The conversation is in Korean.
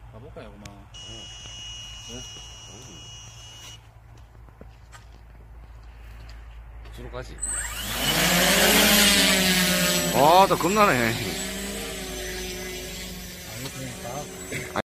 가볼까요, 그만. 주로 가지. 아, 나 겁나네. 아니, 그러니까.